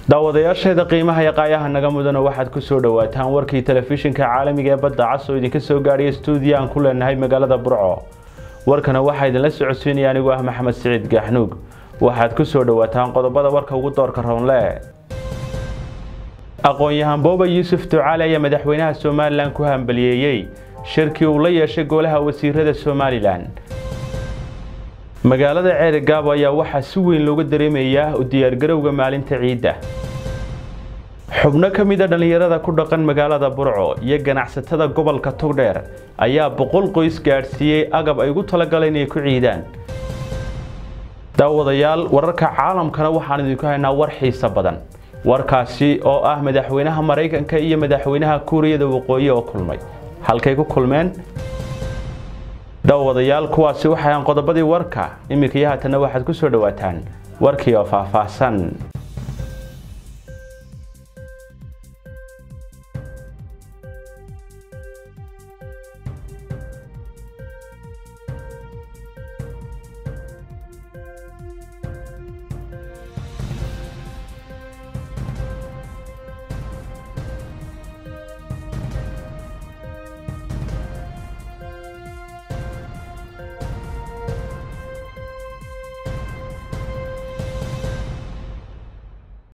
daawadayaasheeda qiimaha yaqaayaha naga mudana waxaad ku soo dhawaataan warkii telefishinka caalamiga ee badda cas oo idinka soo gaadhay stuudiyo aan ku leenahay magaalada Burco. warkana waxaa idin la socodsiinaya anigu ah Maxamed Saciid Gaxnuug. waxaad ku soo dhawaataan qodobada warka ugu doorka roonle. aqoon-yahan Booba Yuusuf Ducaale ayaa madaxweynaha Soomaaliland ku hambaliyeeyay shirkii uu la yeeshay golaha wasiirada Soomaaliland. magaalada Ceerigaabo ayaa waxaa si weyn looga dareemayaa u diyaargarowga maalinta ciidda. xubno ka mid ah dhalinyarada ku dhaqan magaalada Burco iyo ganacsatada gobolka Togdheer ayaa 100 qoys gaarsiiyay agab ay ugu talagaleen inay ku ciidaan. daawadayaal wararka caalamkana waxaan idinku haynaa war xiiso badan. warkaasi oo ah madaxweynaha Mareykanka iyo madaxweynaha Kuuriyada Waqooyi oo kulmay. halkay ku kulmeen? daawadayaal kuwaasi waxay aan qodobadii warka imika yahatana waxaad ku soo dhawaataan warkii oo faahfaahsan.